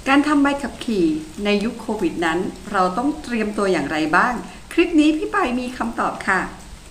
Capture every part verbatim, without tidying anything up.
การทำใบขับขี่ในยุคโควิดนั้นเราต้องเตรียมตัวอย่างไรบ้างคลิปนี้พี่ปายมีคำตอบค่ะ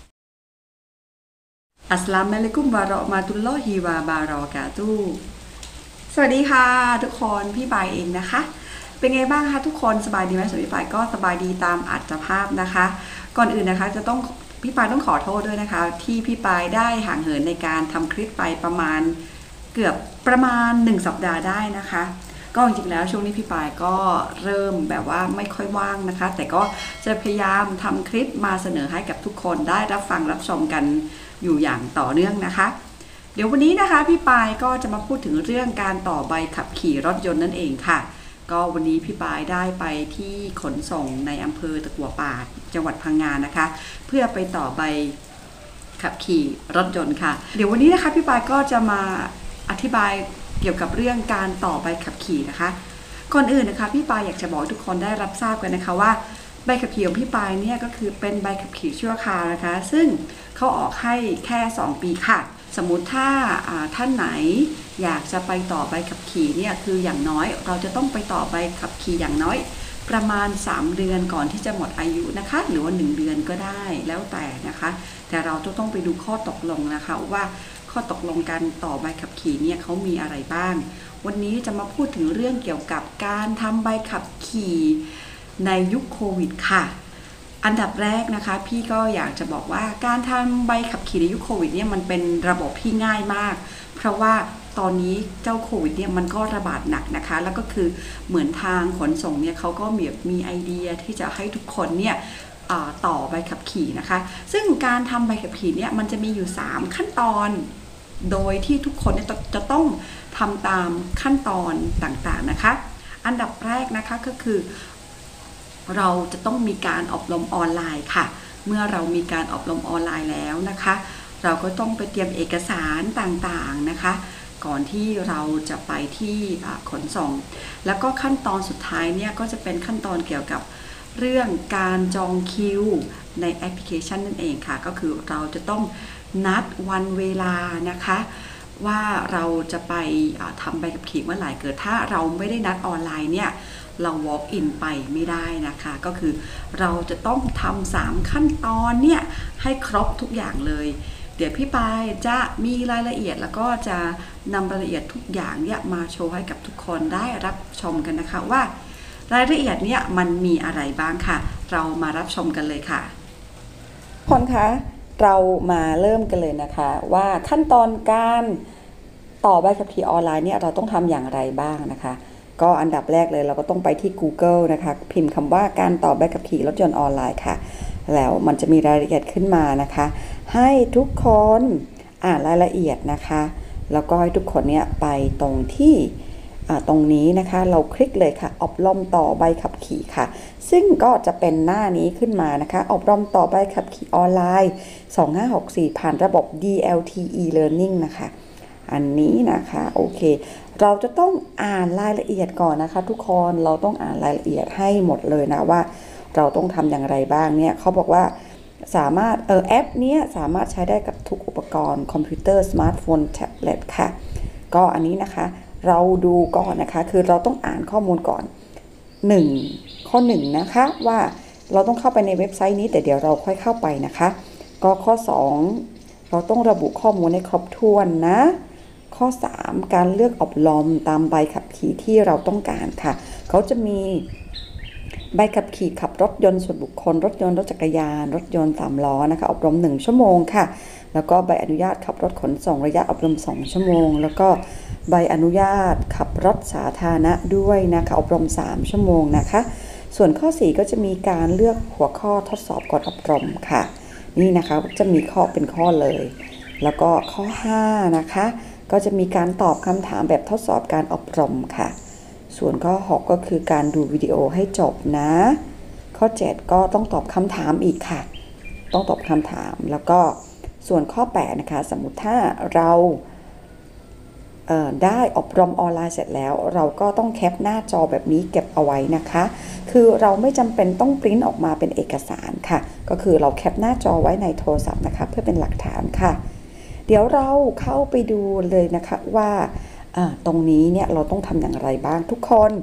อัสสลามุอะลัยกุมวะเราะห์มะตุลลอฮิวะบารอกาตุฮ์สวัสดีค่ะทุกคนพี่ปายเองนะคะเป็นไงบ้างคะทุกคนสบายดีไหมส่วนพี่ปายก็สบายดีตามอัตภาพนะคะก่อนอื่นนะคะจะต้องพี่ปายต้องขอโทษด้วยนะคะที่พี่ปายได้ห่างเหินในการทำคลิปไปประมาณเกือบประมาณหนึ่งสัปดาห์ได้นะคะก็จริงๆแล้วช่วงนี้พี่ปายก็เริ่มแบบว่าไม่ค่อยว่างนะคะแต่ก็จะพยายามทำคลิปมาเสนอให้กับทุกคนได้รับฟังรับชมกันอยู่อย่างต่อเนื่องนะคะเดี๋ยววันนี้นะคะพี่ปายก็จะมาพูดถึงเรื่องการต่อใบขับขี่รถยนต์นั่นเองค่ะก็วันนี้พี่ปายได้ไปที่ขนส่งในอำเภอตะกั่วป่าจังหวัดพังงานะคะเพื่อไปต่อใบขับขี่รถยนต์ค่ะเดี๋ยววันนี้นะคะพี่ปายก็จะมาอธิบายเกี่ยวกับเรื่องการต่อใบขับขี่นะคะก่อนอื่นนะคะพี่ปายอยากจะบอกทุกคนได้รับทราบกันนะคะว่าใบขับขี่ของพี่ปายเนี่ยก็คือเป็นใบขับขี่ชั่วคราวนะคะซึ่งเขาออกให้แค่สองปีค่ะสมมุติถ้าท่านไหนอยากจะไปต่อใบขับขี่เนี่ยคืออย่างน้อยเราจะต้องไปต่อใบขับขี่อย่างน้อยประมาณสามเดือนก่อนที่จะหมดอายุนะคะหรือว่าหนึ่งเดือนก็ได้แล้วแต่นะคะแต่เราจะต้องไปดูข้อตกลงนะคะว่าข้อตกลงการต่อใบขับขี่เนี่ยเขามีอะไรบ้างวันนี้จะมาพูดถึงเรื่องเกี่ยวกับการทำใบขับขี่ในยุคโควิดค่ะอันดับแรกนะคะพี่ก็อยากจะบอกว่าการทำใบขับขี่ในยุคโควิดเนี่ยมันเป็นระบบที่ง่ายมากเพราะว่าตอนนี้เจ้าโควิดเนี่ยมันก็ระบาดหนักนะคะแล้วก็คือเหมือนทางขนส่งเนี่ยเขาก็มีมีไอเดียที่จะให้ทุกคนเนี่ยต่อใบขับขี่นะคะซึ่งการทำใบขับขี่เนี่ยมันจะมีอยู่สามขั้นตอนโดยที่ทุกคนเนี่ยจะต้องทำตามขั้นตอนต่างๆนะคะอันดับแรกนะคะก็คือเราจะต้องมีการอบรมออนไลน์ค่ะเมื่อเรามีการอบรมออนไลน์แล้วนะคะเราก็ต้องไปเตรียมเอกสารต่างๆนะคะก่อนที่เราจะไปที่ขนส่งแล้วก็ขั้นตอนสุดท้ายเนี่ยก็จะเป็นขั้นตอนเกี่ยวกับเรื่องการจองคิวในแอปพลิเคชันนั่นเองค่ะก็คือเราจะต้องนัดวันเวลานะคะว่าเราจะไปทำใบขับขี่เมื่อไหร่เกิดถ้าเราไม่ได้นัดออนไลน์เนี่ยเรา walk in ไปไม่ได้นะคะก็คือเราจะต้องทำสามขั้นตอนเนี่ยให้ครบทุกอย่างเลยเดี๋ยวพี่ปายจะมีรายละเอียดแล้วก็จะนำรายละเอียดทุกอย่างเนี่ยมาโชว์ให้กับทุกคนได้รับชมกันนะคะว่ารายละเอียดเนี่ยมันมีอะไรบ้างค่ะเรามารับชมกันเลยค่ะทุกคนคะเรามาเริ่มกันเลยนะคะว่าขั้นตอนการต่อใบขับขี่ออนไลน์เนี่ยเราต้องทำอย่างไรบ้างนะคะก็อันดับแรกเลยเราก็ต้องไปที่ Google นะคะพิมพ์คำว่าการต่อใบขับขี่รถยนต์ออนไลน์ค่ะแล้วมันจะมีรายละเอียดขึ้นมานะคะให้ทุกคนอ่านรายละเอียดนะคะแล้วก็ให้ทุกคนเนี่ยไปตรงที่ตรงนี้นะคะเราคลิกเลยค่ะอบรมต่อใบขับขี่ค่ะซึ่งก็จะเป็นหน้านี้ขึ้นมานะคะอบรมต่อใบขับขี่ออนไลน์สองห้าหกสี่ผ่านระบบ ดี แอล ที e-learning นะคะอันนี้นะคะโอเคเราจะต้องอ่านรายละเอียดก่อนนะคะทุกคนเราต้องอ่านรายละเอียดให้หมดเลยนะว่าเราต้องทำอย่างไรบ้างเนี่ยเขาบอกว่าสามารถเออแอปนี้สามารถใช้ได้กับทุกอุปกรณ์คอมพิวเตอร์สมาร์ทโฟนแท็บเล็ตค่ะก็อันนี้นะคะเราดูก่อนนะคะคือเราต้องอ่านข้อมูลก่อนหนึ่งข้อหนึ่งนะคะว่าเราต้องเข้าไปในเว็บไซต์นี้แต่เดี๋ยวเราค่อยเข้าไปนะคะก็ข้อสองเราต้องระบุข้อมูลให้ครบถ้วนนะข้อสามการเลือกอบรมตามใบขับขี่ที่เราต้องการค่ะเขาจะมีใบขับขี่ขับรถยนต์ส่วนบุคคลรถยนต์รถจักรยานรถยนต์สามล้อนะคะอบรมหนึ่งชั่วโมงค่ะแล้วก็ใบอนุญาตขับรถขนส่งระยะอบรมสองชั่วโมงแล้วก็ใบอนุญาตขับรถสาธารณะด้วยนะคะอบรมสามชั่วโมงนะคะส่วนข้อสี่ก็จะมีการเลือกหัวข้อทดสอบก่อนอบรมค่ะนี่นะคะจะมีข้อเป็นข้อเลยแล้วก็ข้อห้านะคะก็จะมีการตอบคำถามแบบทดสอบการอบรมค่ะส่วนข้อหกก็คือการดูวิดีโอให้จบนะข้อเจ็ดก็ต้องตอบคำถามอีกค่ะต้องตอบคำถามแล้วก็ส่วนข้อแปดนะคะสมมุติถ้าเราเอ่อได้อบรมออนไลน์เสร็จแล้วเราก็ต้องแคปหน้าจอแบบนี้เก็บเอาไว้นะคะคือเราไม่จำเป็นต้องปริ้นออกมาเป็นเอกสารค่ะก็คือเราแคปหน้าจอไว้ในโทรศัพท์นะคะเพื่อเป็นหลักฐานค่ะเดี๋ยวเราเข้าไปดูเลยนะคะว่าตรงนี้เนี่ยเราต้องทำอย่างไรบ้างทุกคน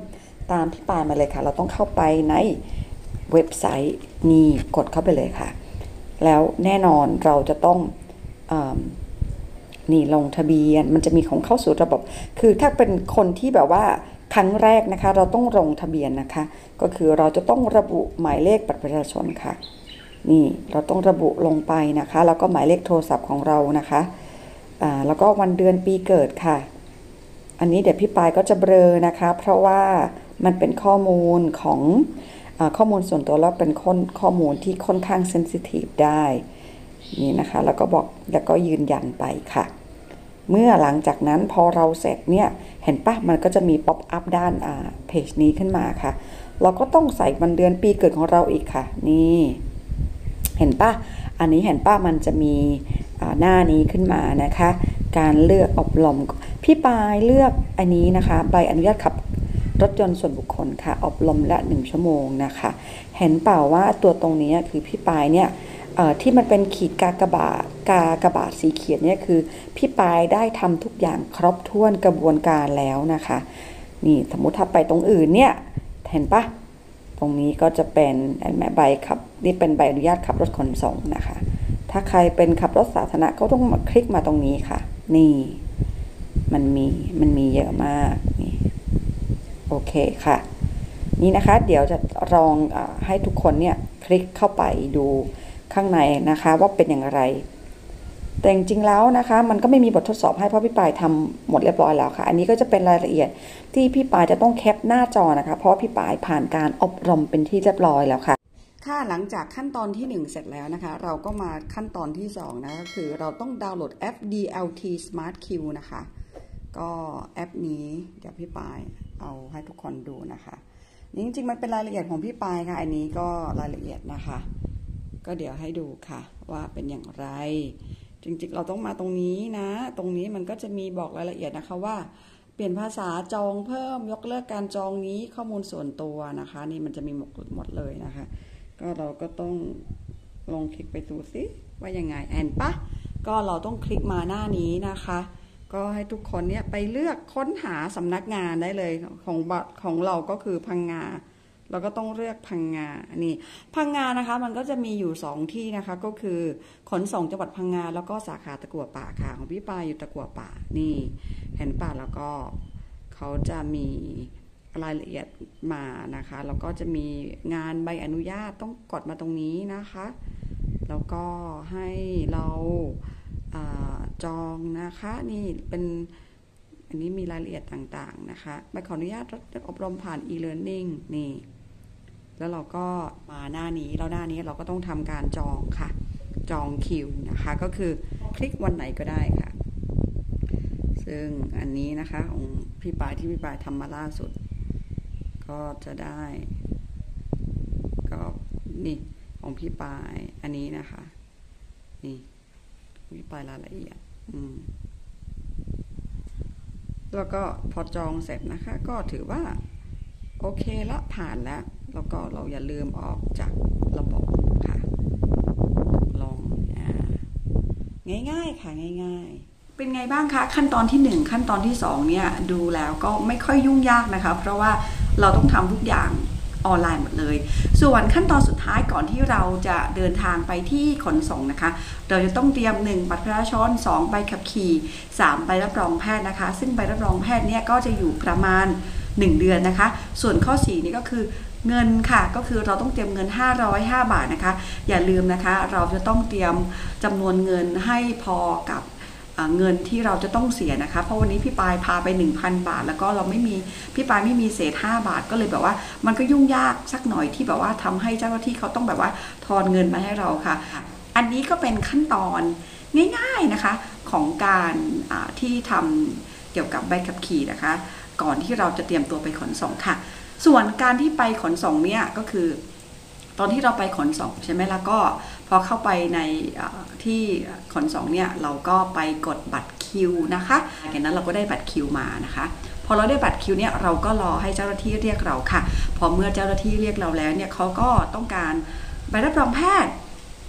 ตามพี่ปายมาเลยค่ะเราต้องเข้าไปในเว็บไซต์นี่กดเข้าไปเลยค่ะแล้วแน่นอนเราจะต้องนี่ลงทะเบียนมันจะมีของเข้าสู่ระบบคือถ้าเป็นคนที่แบบว่าครั้งแรกนะคะเราต้องลงทะเบียนนะคะก็คือเราจะต้องระบุหมายเลขบัตรประชาชนค่ะนี่เราต้องระบุลงไปนะคะแล้วก็หมายเลขโทรศัพท์ของเรานะคะอ่าแล้วก็วันเดือนปีเกิดค่ะอันนี้เดี๋ยวพี่ปายก็จะเบลอนะคะเพราะว่ามันเป็นข้อมูลของอ่าข้อมูลส่วนตัวแล้วเป็นข้อมูลที่ค่อนข้างเซนซิทีฟได้นี่นะคะแล้วก็บอกแล้วก็ยืนยันไปค่ะเมื่อหลังจากนั้นพอเราเสร็จเนี่ยเห็นปะมันก็จะมีป๊อปอัพด้านอ่าเพจนี้ขึ้นมาค่ะเราก็ต้องใส่วันเดือนปีเกิดของเราอีกค่ะนี่เห็นปะอันนี้เห็นปะมันจะมีหน้านี้ขึ้นมานะคะการเลือกอบรมพี่ปายเลือกอันนี้นะคะใบอนุญาตขับรถยนต์ส่วนบุคคลค่ะอบรมละหนึ่งชั่วโมงนะคะเห็นเปล่าว่าตัวตรงนี้คือพี่ปายเนี่ยที่มันเป็นขีดกากบาทกากบาทสีเขียวเนี่ยคือพี่ปายได้ทำทุกอย่างครบถ้วนกระบวนการแล้วนะคะนี่สมมติถ้าไปตรงอื่นเนี่ยเห็นปะตรงนี้ก็จะเป็นใบขับนี่เป็นใบอนุญาตขับรถขนส่งนะคะถ้าใครเป็นขับรถสาธารณะก็ต้องมาคลิกมาตรงนี้ค่ะนี่มันมีมันมีเยอะมากนี่โอเคค่ะนี่นะคะเดี๋ยวจะลองอให้ทุกคนเนี่ยคลิกเข้าไปดูข้างในนะคะว่าเป็นอย่างไรแต่จริงๆแล้วนะคะมันก็ไม่มีบททดสอบให้เพราะพี่ปายทำหมดเรียบร้อยแล้วค่ะอันนี้ก็จะเป็นรายละเอียดที่พี่ปายจะต้องแคปหน้าจอนะคะเพราะพี่ปายผ่านการอบรมเป็นที่เรียบร้อยแล้วค่ะค่ะหลังจากขั้นตอนที่หนึ่งเสร็จแล้วนะคะเราก็มาขั้นตอนที่สองนะก็คือเราต้องดาวน์โหลดแอป ดี แอล ที Smart Q นะคะก็แอปนี้เดี๋ยวพี่ปายเอาให้ทุกคนดูนะคะนี่จริงๆมันเป็นรายละเอียดของพี่ปายค่ะอันนี้ก็รายละเอียดนะคะก็เดี๋ยวให้ดูค่ะว่าเป็นอย่างไรจริงๆเราต้องมาตรงนี้นะตรงนี้มันก็จะมีบอกรายละเอียดนะคะว่าเปลี่ยนภาษาจองเพิ่มยกเลิกการจองนี้ข้อมูลส่วนตัวนะคะนี่มันจะมีหมดหมดเลยนะคะก็เราก็ต้องลองคลิกไปดูซิว่ายังไงแอนปะก็เราต้องคลิกมาหน้านี้นะคะก็ให้ทุกคนเนี่ยไปเลือกค้นหาสำนักงานได้เลยของบัตรของเราก็คือพังงาเราก็ต้องเลือกพังงานี่พังงานะคะมันก็จะมีอยู่สองที่นะคะก็คือขนส่งจังหวัดพังงาแล้วก็สาขาตะกั่วป่าค่ะของพี่ปายอยู่ตะกั่วป่านี่เห็นป่ะแล้วก็เขาจะมีรายละเอียดมานะคะแล้วก็จะมีงานใบอนุญาตต้องกดมาตรงนี้นะคะแล้วก็ให้เราจองนะคะนี่เป็นอันนี้มีรายละเอียดต่างๆนะคะใบขออนุญาตอบรมผ่าน e-learning นี่แล้วเราก็มาหน้านี้แล้วหน้านี้เราก็ต้องทำการจองค่ะจองคิวนะคะก็คือคลิกวันไหนก็ได้ค่ะซึ่งอันนี้นะคะของพี่ปายที่พี่ปายทำมาล่าสุดก็จะได้ก็นี่ของพี่ปายอันนี้นะคะนี่พี่ปายรายละเอียดอืมแล้วก็พอจองเสร็จนะคะก็ถือว่าโอเคละผ่านแล้วแล้วก็เราอย่าลืมออกจากระบบค่ะลองง่ายๆค่ะง่ายๆเป็นไงบ้างคะขั้นตอนที่หนึ่งขั้นตอนที่สองเนี่ยดูแล้วก็ไม่ค่อยยุ่งยากนะคะเพราะว่าเราต้องทำทุกอย่างออนไลน์หมดเลยส่วนขั้นตอนสุดท้ายก่อนที่เราจะเดินทางไปที่ขนส่งนะคะเราจะต้องเตรียมหนึ่งบัตรประชาชนสองใบขับขี่สามใบรับรองแพทย์นะคะซึ่งใบรับรองแพทย์เนี่ยก็จะอยู่ประมาณหนึ่งเดือนนะคะส่วนข้อสี่นี่ก็คือเงินค่ะก็คือเราต้องเตรียมเงินห้าร้อยห้าบาทนะคะอย่าลืมนะคะเราจะต้องเตรียมจำนวนเงินให้พอกับเงินที่เราจะต้องเสียนะคะเพราะวันนี้พี่ปายพาไป หนึ่งพัน บาทแล้วก็เราไม่มีพี่ปายไม่มีเศษห้าบาทก็เลยแบบว่ามันก็ยุ่งยากสักหน่อยที่แบบว่าทำให้เจ้าหน้าที่เขาต้องแบบว่าทอนเงินมาให้เราค่ะอันนี้ก็เป็นขั้นตอนง่ายๆนะคะของการที่ทำเกี่ยวกับใบขับขี่นะคะก่อนที่เราจะเตรียมตัวไปขนส่งค่ะส่วนการที่ไปขนส่งเนี่ยก็คือตอนที่เราไปขนส่งใช่ไหมแล้วก็พอเข้าไปในที่ขนส่งเนี่ยเราก็ไปกดบัตรคิวนะคะจากนั้นเราก็ได้บัตรคิวมานะคะพอเราได้บัตรคิวเนี่ยเราก็รอให้เจ้าหน้าที่เรียกเราค่ะพอเมื่อเจ้าหน้าที่เรียกเราแล้วเนี่ยเขาก็ต้องการใบรับรองแพทย์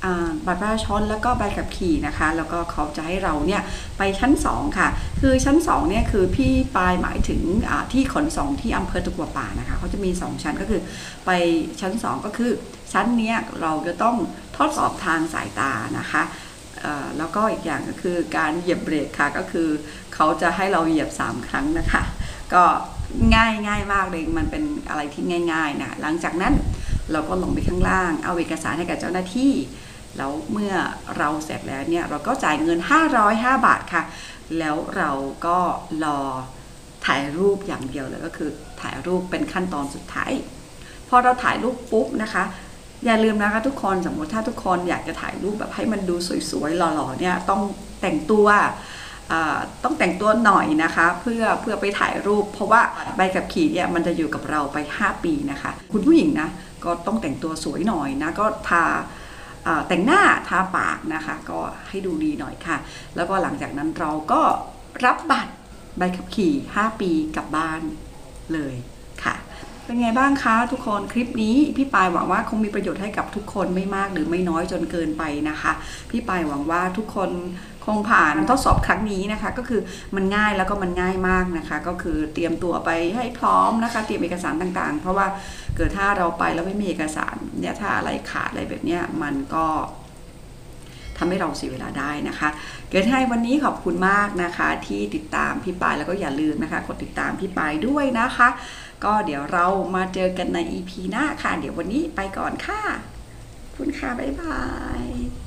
บัตรประชาชนแล้วก็ใบขับขี่นะคะแล้วก็เขาจะให้เราเนี่ยไปชั้นสองค่ะคือชั้นสองเนี่ยคือพี่ปายหมายถึงที่ขนส่งที่อำเภอตะกัวป่านะคะเขาจะมีสองชั้นก็คือไปชั้นสองก็คือชั้นนี้เราจะต้องทดสอบทางสายตานะคะแล้วก็อีกอย่างก็คือการเหยียบเบรกค่ะก็คือเขาจะให้เราเหยียบสามครั้งนะคะก็ง่ายง่ายมากเลยมันเป็นอะไรที่ง่ายๆนะหลังจากนั้นเราก็ลงไปข้างล่างเอาเอกสารให้กับเจ้าหน้าที่แล้วเมื่อเราเสร็จแล้วเนี่ยเราก็จ่ายเงินห้าร้อยห้าบาทค่ะแล้วเราก็รอถ่ายรูปอย่างเดียวเลยก็คือถ่ายรูปเป็นขั้นตอนสุดท้ายพอเราถ่ายรูปปุ๊บนะคะอย่าลืมนะคะทุกคนสมมติถ้าทุกคนอยากจะถ่ายรูปแบบให้มันดูสวยๆหล่อๆเนี่ยต้องแต่งตัวต้องแต่งตัวหน่อยนะคะเพื่อเพื่อไปถ่ายรูปเพราะว่าใบขับขี่เนี่ยมันจะอยู่กับเราไปห้าปีนะคะคุณผู้หญิงนะก็ต้องแต่งตัวสวยหน่อยนะก็ทาแต่งหน้าทาปากนะคะก็ให้ดูดีหน่อยค่ะแล้วก็หลังจากนั้นเราก็รับบัตรใบขับขี่ห้าปีกลับบ้านเลยค่ะเป็นไงบ้างคะทุกคนคลิปนี้พี่ปายหวังว่าคงมีประโยชน์ให้กับทุกคนไม่มากหรือไม่น้อยจนเกินไปนะคะพี่ปายหวังว่าทุกคนคงผ่านทดสอบครั้งนี้นะคะก็คือมันง่ายแล้วก็มันง่ายมากนะคะก็คือเตรียมตัวไปให้พร้อมนะคะเตรียมเอกสารต่างๆเพราะว่าเกิดถ้าเราไปแล้วไม่มีเอกสารเนี่ยถ้าอะไรขาดอะไรแบบเนี้ยมันก็ทำให้เราเสียเวลาได้นะคะเกิดให้วันนี้ขอบคุณมากนะคะที่ติดตามพี่ปายแล้วก็อย่าลืมนะคะกดติดตามพี่ปายด้วยนะคะก็เดี๋ยวเรามาเจอกันใน อี พี หน้าค่ะเดี๋ยววันนี้ไปก่อนค่ะคุณค่ะบ๊ายบาย